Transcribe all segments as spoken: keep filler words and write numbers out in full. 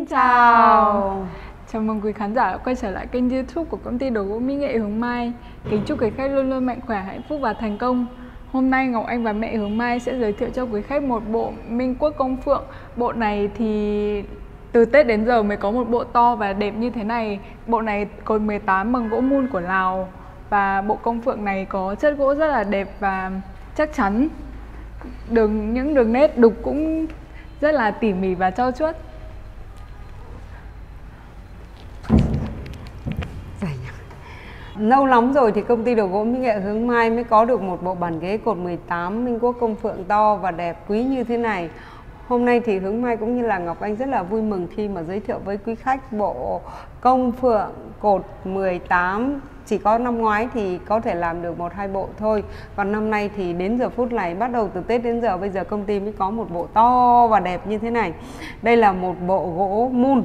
chào. Chào mừng quý khán giả đã quay trở lại kênh YouTube của công ty đồ gỗ mỹ nghệ Hướng Mai. Kính chúc quý khách luôn luôn mạnh khỏe, hạnh phúc và thành công. Hôm nay Ngọc Anh và mẹ Hướng Mai sẽ giới thiệu cho quý khách một bộ Minh Quốc Công Phượng. Bộ này thì từ Tết đến giờ mới có một bộ to và đẹp như thế này. Bộ này cột mười tám bằng gỗ mun của Lào. Và bộ Công Phượng này có chất gỗ rất là đẹp và chắc chắn. Đường những đường nét đục cũng rất là tỉ mỉ và trau chuốt. Lâu lắm rồi thì công ty đồ gỗ mỹ nghệ Hướng Mai mới có được một bộ bàn ghế cột mười tám Minh Quốc Công Phượng to và đẹp quý như thế này. Hôm nay thì Hướng Mai cũng như là Ngọc Anh rất là vui mừng khi mà giới thiệu với quý khách bộ Công Phượng cột mười tám. Chỉ có năm ngoái thì có thể làm được một hai bộ thôi, còn năm nay thì đến giờ phút này, bắt đầu từ Tết đến giờ bây giờ công ty mới có một bộ to và đẹp như thế này. Đây là một bộ gỗ mun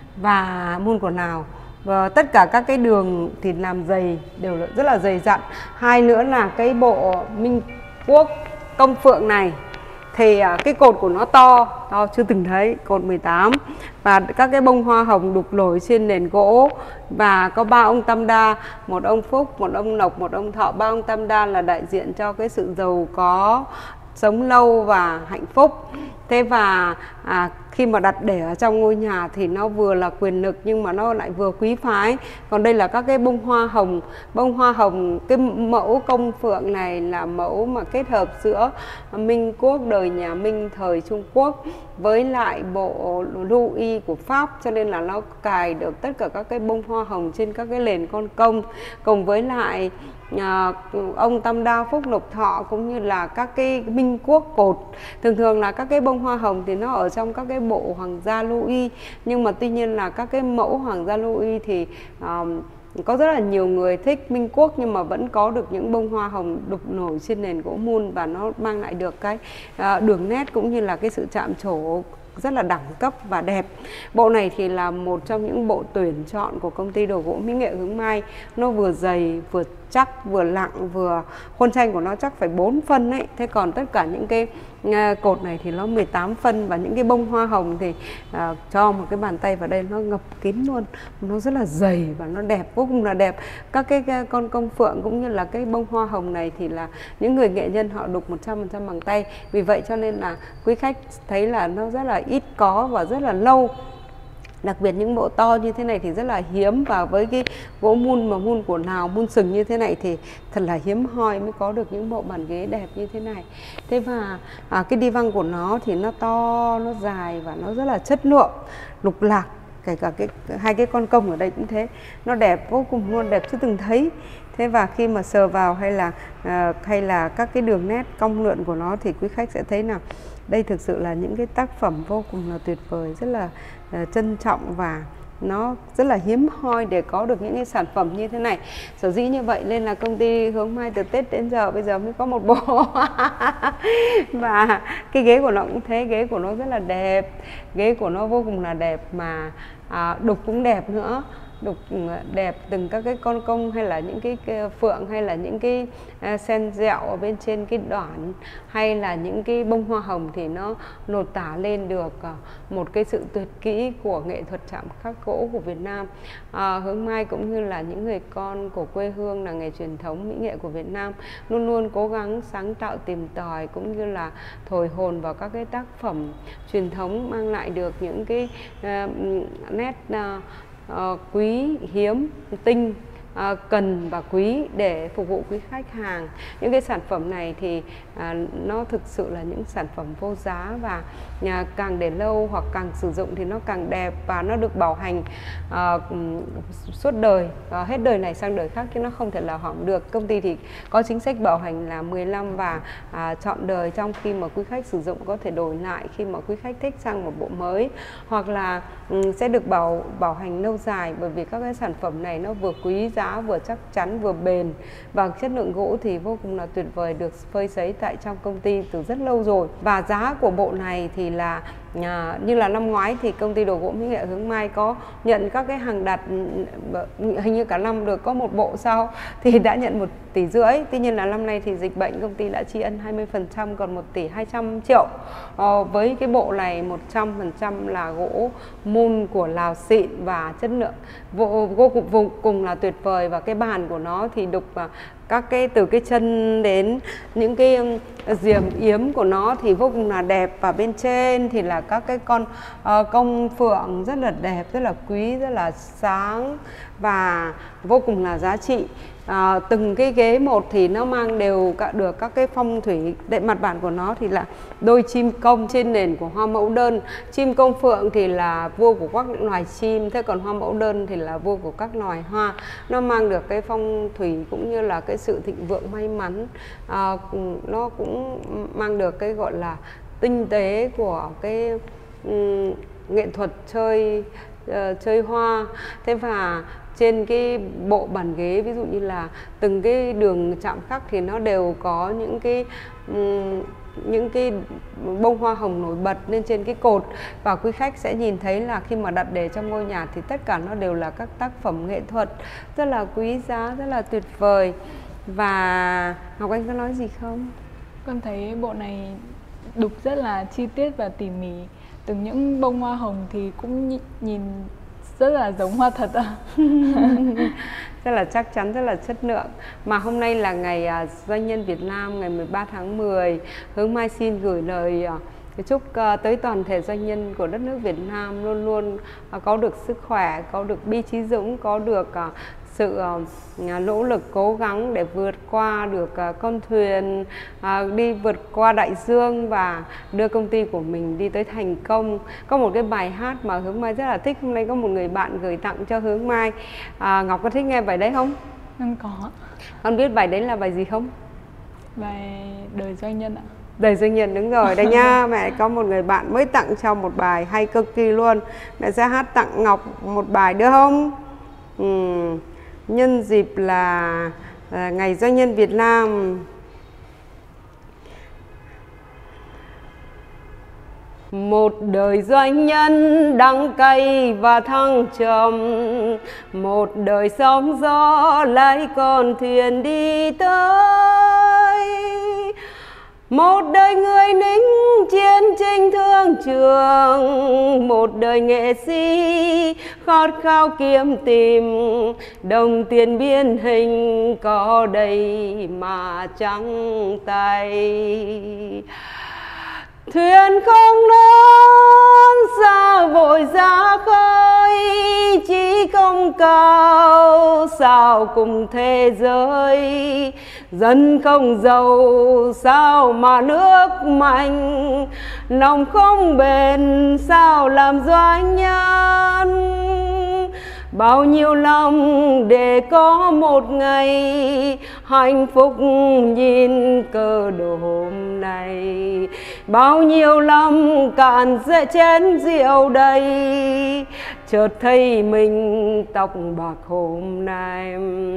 và mun của Lào. Và tất cả các cái đường thì làm dày, đều rất là dày dặn. Hai nữa là cái bộ Minh Quốc Công Phượng này thì cái cột của nó to, to chưa từng thấy, cột mười tám. Và các cái bông hoa hồng đục nổi trên nền gỗ. Và có ba ông Tam Đa, một ông Phúc, một ông Lộc, một ông Thọ. Ba ông Tam Đa là đại diện cho cái sự giàu có, sống lâu và hạnh phúc. Thế và à, khi mà đặt để ở trong ngôi nhà thì nó vừa là quyền lực nhưng mà nó lại vừa quý phái. Còn đây là các cái bông hoa hồng. Bông hoa hồng, cái mẫu Công Phượng này là mẫu mà kết hợp giữa Minh Quốc đời nhà Minh thời Trung Quốc với lại bộ lưu y của Pháp, cho nên là nó cài được tất cả các cái bông hoa hồng trên các cái nền con công, cùng với lại à, ông Tam Đa, Phúc, Lộc, Thọ cũng như là các cái Minh Quốc cột. Thường thường là các cái bông hoa hồng thì nó ở trong các cái bộ hoàng gia lưu y, nhưng mà tuy nhiên là các cái mẫu hoàng gia lưu y thì um, có rất là nhiều người thích Minh Quốc, nhưng mà vẫn có được những bông hoa hồng đục nổi trên nền gỗ mun và nó mang lại được cái uh, đường nét cũng như là cái sự chạm trổ rất là đẳng cấp và đẹp. Bộ này thì là một trong những bộ tuyển chọn của công ty đồ gỗ mỹ nghệ Hướng Mai. Nó vừa dày, vừa chắc, vừa nặng, vừa khuôn tranh của nó chắc phải bốn phân ấy. Thế còn tất cả những cái uh, cột này thì nó mười tám phân, và những cái bông hoa hồng thì uh, cho một cái bàn tay vào đây nó ngập kín luôn. Nó rất là dày và nó đẹp, vô cùng là đẹp. Các cái uh, con công phượng cũng như là cái bông hoa hồng này thì là những người nghệ nhân họ đục một trăm phần trăm bằng tay. Vì vậy cho nên là quý khách thấy là nó rất là ít có và rất là lâu. Đặc biệt những bộ to như thế này thì rất là hiếm, và với cái gỗ mun mà mun của Lào, mun sừng như thế này thì thật là hiếm hoi mới có được những bộ bàn ghế đẹp như thế này. Thế và à, cái đi văng của nó thì nó to, nó dài và nó rất là chất lượng, lục lạc. Kể cả cái hai cái con công ở đây cũng thế, nó đẹp vô cùng luôn, đẹp chưa từng thấy. Thế và khi mà sờ vào hay là uh, hay là các cái đường nét cong lượn của nó thì quý khách sẽ thấy nào, đây thực sự là những cái tác phẩm vô cùng là tuyệt vời, rất là uh, trân trọng và nó rất là hiếm hoi để có được những cái sản phẩm như thế này. Sở dĩ như vậy nên là công ty Hướng Mai từ Tết đến giờ bây giờ mới có một bộ. Và cái ghế của nó cũng thế, ghế của nó rất là đẹp, ghế của nó vô cùng là đẹp, mà à, đục cũng đẹp nữa, đục đẹp từng các cái con công hay là những cái, cái phượng hay là những cái uh, sen dẹo ở bên trên cái đoản hay là những cái bông hoa hồng thì nó lột tả lên được uh, một cái sự tuyệt kỹ của nghệ thuật chạm khắc gỗ của Việt Nam. Uh, Hướng Mai cũng như là những người con của quê hương là nghề truyền thống mỹ nghệ của Việt Nam luôn luôn cố gắng sáng tạo, tìm tòi cũng như là thổi hồn vào các cái tác phẩm truyền thống, mang lại được những cái uh, nét uh, Uh, quý, hiếm, tinh, uh, cần và quý để phục vụ quý khách hàng. Những cái sản phẩm này thì uh, nó thực sự là những sản phẩm vô giá, và uh, càng để lâu hoặc càng sử dụng thì nó càng đẹp, và nó được bảo hành uh, suốt đời, uh, hết đời này sang đời khác, chứ nó không thể là hỏng được. Công ty thì có chính sách bảo hành là mười năm và uh, trọn đời, trong khi mà quý khách sử dụng có thể đổi lại khi mà quý khách thích sang một bộ mới, hoặc là um, sẽ được bảo bảo hành lâu dài, bởi vì các cái sản phẩm này nó vừa quý giá, vừa chắc chắn, vừa bền, và chất lượng gỗ thì vô cùng là tuyệt vời, được phơi sấy tại trong công ty từ rất lâu rồi. Và giá của bộ này thì là À, như là năm ngoái thì công ty đồ gỗ mỹ nghệ Hướng Mai có nhận các cái hàng đặt, hình như cả năm được có một bộ sau thì đã nhận một tỷ rưỡi. Tuy nhiên là năm nay thì dịch bệnh công ty đã tri ân hai mươi phần trăm còn một tỷ hai trăm triệu. Ờ, với cái bộ này một trăm phần trăm là gỗ mun của Lào xịn và chất lượng vô, vô cùng, vô cùng là tuyệt vời. Và cái bàn của nó thì đục các cái từ cái chân đến những cái diềm yếm của nó thì vô cùng là đẹp, và bên trên thì là các cái con uh, công phượng rất là đẹp, rất là quý, rất là sáng và vô cùng là giá trị. À, từng cái ghế một thì nó mang đều cả được các cái phong thủy. Đệ mặt bản của nó thì là đôi chim công trên nền của hoa mẫu đơn. Chim công phượng thì là vua của các loài chim, thế còn hoa mẫu đơn thì là vua của các loài hoa. Nó mang được cái phong thủy cũng như là cái sự thịnh vượng may mắn. À, nó cũng mang được cái gọi là tinh tế của cái um, nghệ thuật chơi uh, chơi hoa. Thế và trên cái bộ bàn ghế, ví dụ như là từng cái đường chạm khắc thì nó đều có những cái um, những cái bông hoa hồng nổi bật lên trên cái cột. Và quý khách sẽ nhìn thấy là khi mà đặt để trong ngôi nhà thì tất cả nó đều là các tác phẩm nghệ thuật rất là quý giá, rất là tuyệt vời. Và Ngọc Anh có nói gì không? Con thấy bộ này đục rất là chi tiết và tỉ mỉ. Từng những bông hoa hồng thì cũng nhìn rất là giống hoa thật ạ. Rất là chắc chắn, rất là chất lượng. Mà hôm nay là ngày uh, Doanh nhân Việt Nam, ngày mười ba tháng mười. Hướng Mai xin gửi lời uh, chúc uh, tới toàn thể doanh nhân của đất nước Việt Nam luôn luôn uh, có được sức khỏe, có được bi trí dũng, có được uh, sự uh, nỗ lực cố gắng để vượt qua được uh, con thuyền, uh, đi vượt qua đại dương và đưa công ty của mình đi tới thành công. Có một cái bài hát mà Hướng Mai rất là thích, hôm nay có một người bạn gửi tặng cho Hướng Mai. uh, Ngọc có thích nghe bài đấy không? Em có. Con biết bài đấy là bài gì không? Bài Đời Doanh Nhân ạ. Đời Doanh Nhân, đúng rồi đây nha. Mẹ có một người bạn mới tặng cho một bài hay cực kỳ luôn. Mẹ sẽ hát tặng Ngọc một bài được không? Uhm. Nhân dịp là à, ngày Doanh nhân Việt Nam. Một đời doanh nhân đắng cay và thăng trầm, một đời sóng gió lái con thuyền đi tới, một đời người lính chiến tranh thương trường, một đời nghệ sĩ khát khao kiếm tìm đồng tiền biên hình có đầy mà trắng tay. Thuyền không lớn sao vội ra khơi, chí công cao sao cùng thế giới. Dân không giàu sao mà nước mạnh, lòng không bền sao làm doanh nhân. Bao nhiêu năm để có một ngày hạnh phúc nhìn cơ đồ hôm nay. Bao nhiêu năm cạn dễ chén rượu đầy, chợt thấy mình tóc bạc hôm nay.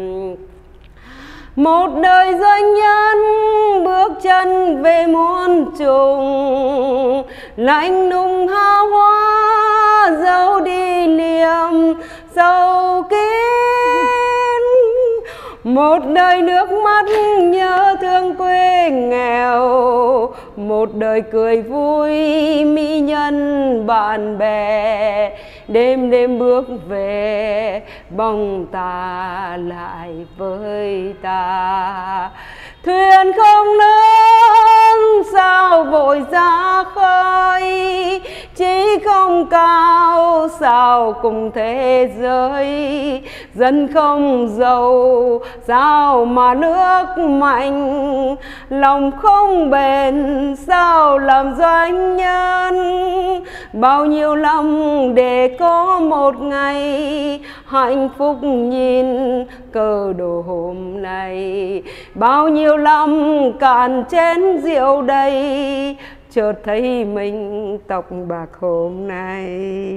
Một đời doanh nhân bước chân về muôn trùng, lạnh lùng hao hoa dấu đi liềm sâu kín. Một đời nước mắt nhớ thương quê nghèo, một đời cười vui mỹ nhân bạn bè. Đêm đêm bước về bóng ta lại với ta. Thuyền không lớn sao vội ra khơi, chí không cao sao cùng thế giới. Dân không giàu sao mà nước mạnh, lòng không bền sao làm doanh nhân. Bao nhiêu năm để có một ngày hạnh phúc nhìn cờ đồ hôm nay. Bao nhiêu năm cạn chén rượu đầy, chợt thấy mình tóc bạc hôm nay.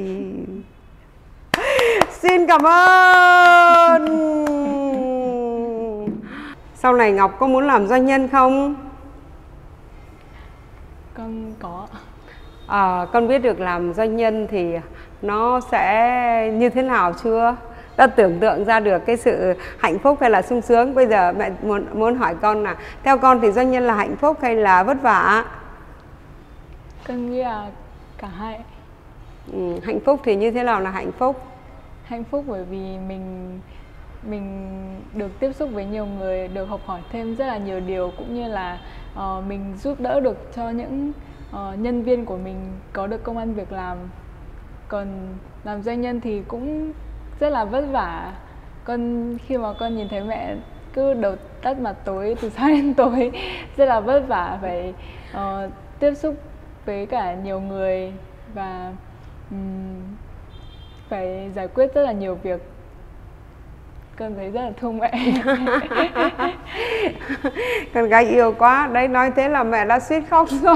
Xin cảm ơn. Sau này Ngọc có muốn làm doanh nhân không? Con có. À, con biết được làm doanh nhân thì nó sẽ như thế nào chưa? Ta tưởng tượng ra được cái sự hạnh phúc hay là sung sướng? Bây giờ mẹ muốn muốn hỏi con là theo con thì doanh nhân là hạnh phúc hay là vất vả? Con nghĩ là cả hai. Ừ, hạnh phúc thì như thế nào là hạnh phúc? Hạnh phúc bởi vì mình mình được tiếp xúc với nhiều người, được học hỏi thêm rất là nhiều điều, cũng như là uh, mình giúp đỡ được cho những uh, nhân viên của mình có được công ăn việc làm. Còn làm doanh nhân thì cũng rất là vất vả. Con khi mà con nhìn thấy mẹ cứ đầu tắt mặt tối từ sáng đến tối rất là vất vả, phải uh, tiếp xúc với cả nhiều người và um, phải giải quyết rất là nhiều việc. Con thấy rất là thương mẹ. Con gái yêu quá. Đấy, nói thế là mẹ đã suýt khóc rồi.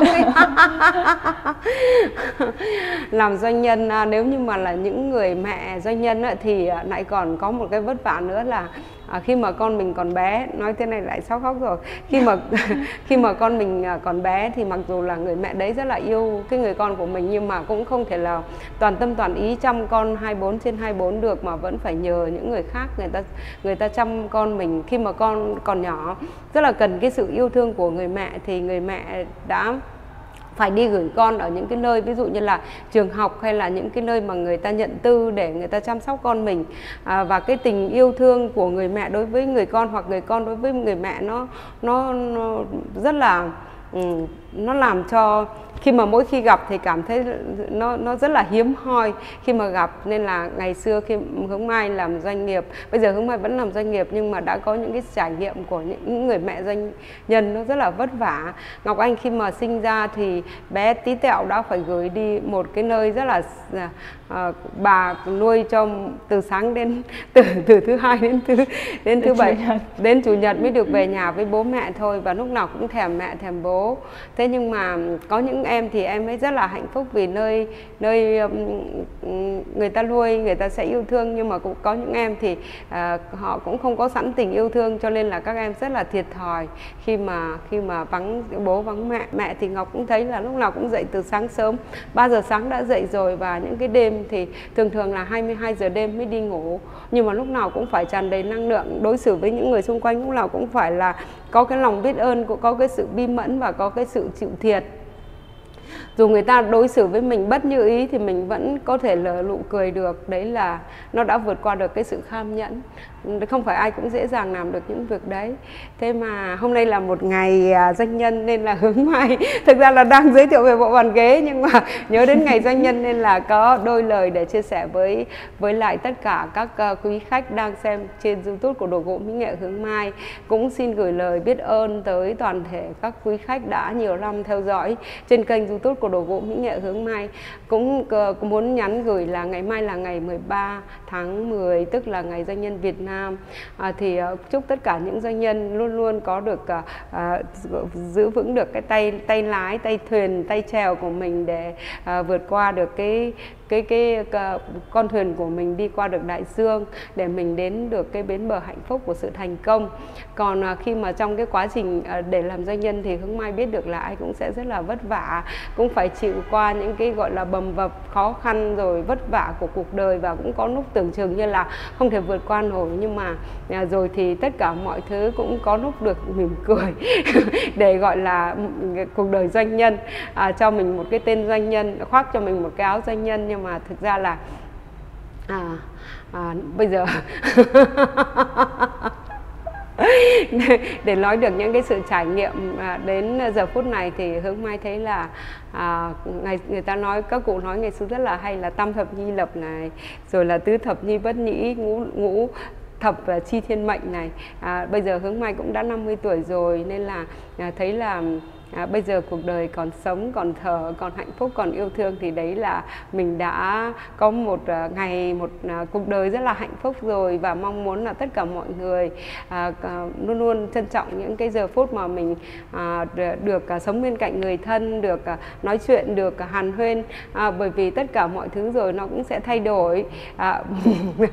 Làm doanh nhân, nếu như mà là những người mẹ doanh nhân thì lại còn có một cái vất vả nữa là À, khi mà con mình còn bé, nói thế này lại sắp khóc rồi. Khi mà khi mà con mình còn bé thì mặc dù là người mẹ đấy rất là yêu cái người con của mình, nhưng mà cũng không thể là toàn tâm toàn ý chăm con hai mươi bốn trên hai mươi bốn được, mà vẫn phải nhờ những người khác người ta người ta chăm con mình. Khi mà con còn nhỏ rất là cần cái sự yêu thương của người mẹ, thì người mẹ đã phải đi gửi con ở những cái nơi ví dụ như là trường học hay là những cái nơi mà người ta nhận tư để người ta chăm sóc con mình. À, và cái tình yêu thương của người mẹ đối với người con hoặc người con đối với người mẹ nó nó, nó rất là ừ, nó làm cho khi mà mỗi khi gặp thì cảm thấy nó nó rất là hiếm hoi khi mà gặp. Nên là ngày xưa khi Hướng Mai làm doanh nghiệp, bây giờ Hướng Mai vẫn làm doanh nghiệp, nhưng mà đã có những cái trải nghiệm của những người mẹ doanh nhân nó rất là vất vả. Ngọc Anh khi mà sinh ra thì bé tí tẹo đã phải gửi đi một cái nơi rất là à, bà nuôi cho từ sáng đến từ từ thứ hai đến thứ đến thứ bảy đến chủ nhật mới được về nhà với bố mẹ thôi, và lúc nào cũng thèm mẹ thèm bố. Thế nhưng mà có những em thì em ấy rất là hạnh phúc vì nơi nơi người ta nuôi, người ta sẽ yêu thương, nhưng mà cũng có những em thì à, họ cũng không có sẵn tình yêu thương, cho nên là các em rất là thiệt thòi khi mà khi mà vắng bố vắng mẹ. Mẹ thì Ngọc cũng thấy là lúc nào cũng dậy từ sáng sớm, ba giờ sáng đã dậy rồi, và những cái đêm thì thường thường là hai mươi hai giờ đêm mới đi ngủ, nhưng mà lúc nào cũng phải tràn đầy năng lượng, đối xử với những người xung quanh lúc nào cũng phải là có cái lòng biết ơn, cũng có cái sự bi mẫn và có cái sự chịu thiệt. Dù người ta đối xử với mình bất như ý thì mình vẫn có thể lờ nụ cười được. Đấy là nó đã vượt qua được cái sự kham nhẫn. Không phải ai cũng dễ dàng làm được những việc đấy. Thế mà hôm nay là một ngày doanh nhân nên là Hướng Mai thực ra là đang giới thiệu về bộ bàn ghế, nhưng mà nhớ đến ngày doanh nhân nên là có đôi lời để chia sẻ với với lại tất cả các quý khách đang xem trên YouTube của Đồ Gỗ Mỹ Nghệ Hướng Mai. Cũng xin gửi lời biết ơn tới toàn thể các quý khách đã nhiều năm theo dõi trên kênh YouTube của Đồ Gỗ Mỹ Nghệ Hướng Mai. Cũng muốn nhắn gửi là ngày mai là ngày mười ba tháng mười, tức là ngày doanh nhân Việt Nam. À, thì uh, chúc tất cả những doanh nhân luôn luôn có được uh, uh, giữ vững được cái tay tay lái, tay thuyền, tay chèo của mình để uh, vượt qua được cái cái cái uh, con thuyền của mình đi qua được đại dương, để mình đến được cái bến bờ hạnh phúc của sự thành công. Còn uh, khi mà trong cái quá trình uh, để làm doanh nhân thì Hướng Mai biết được là ai cũng sẽ rất là vất vả, cũng phải chịu qua những cái gọi là bầm vập khó khăn rồi vất vả của cuộc đời, và cũng có lúc tưởng chừng như là không thể vượt qua nổi, nhưng mà à, rồi thì tất cả mọi thứ cũng có lúc được mỉm cười để gọi là cuộc đời doanh nhân, à, cho mình một cái tên doanh nhân, khoác cho mình một cái áo doanh nhân. Nhưng mà thực ra là à, à, bây giờ để nói được những cái sự trải nghiệm à, đến giờ phút này thì Hướng Mai thấy là à, ngày người ta nói, các cụ nói ngày xưa rất là hay là tam thập nhi lập này, rồi là tứ thập nhi bất nhĩ, ngũ ngũ thập và chi thiên mệnh này. À, bây giờ Hướng Mai cũng đã năm mươi tuổi rồi, nên là à, thấy là À, bây giờ cuộc đời còn sống, còn thở, còn hạnh phúc, còn yêu thương thì đấy là mình đã có một uh, ngày, một uh, cuộc đời rất là hạnh phúc rồi. Và mong muốn là tất cả mọi người uh, uh, luôn luôn trân trọng những cái giờ phút mà mình uh, được uh, sống bên cạnh người thân, được uh, nói chuyện, được uh, hàn huyên, uh, bởi vì tất cả mọi thứ rồi nó cũng sẽ thay đổi. Uh,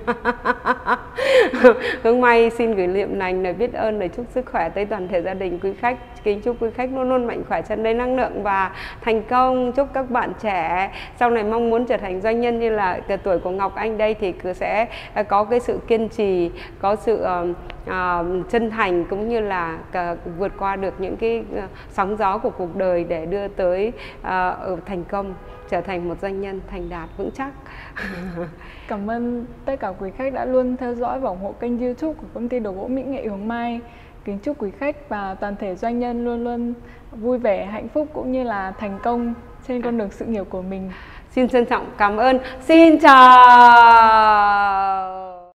Hướng Mai xin gửi liệm lành lời biết ơn, lời chúc sức khỏe tới toàn thể gia đình quý khách. Kính chúc quý khách luôn luôn mạnh khỏe, tràn đầy năng lượng và thành công. Chúc các bạn trẻ sau này mong muốn trở thành doanh nhân như là cái tuổi của Ngọc Anh đây thì cứ sẽ có cái sự kiên trì, có sự uh, uh, chân thành, cũng như là uh, vượt qua được những cái uh, sóng gió của cuộc đời để đưa tới uh, thành công, trở thành một doanh nhân thành đạt vững chắc. Cảm ơn tất cả quý khách đã luôn theo dõi và ủng hộ kênh YouTube của công ty đồ gỗ Mỹ Nghệ Hướng Mai. Kính chúc quý khách và toàn thể doanh nhân luôn luôn vui vẻ, hạnh phúc cũng như là thành công trên con đường sự nghiệp của mình. Xin trân trọng cảm ơn. Xin chào.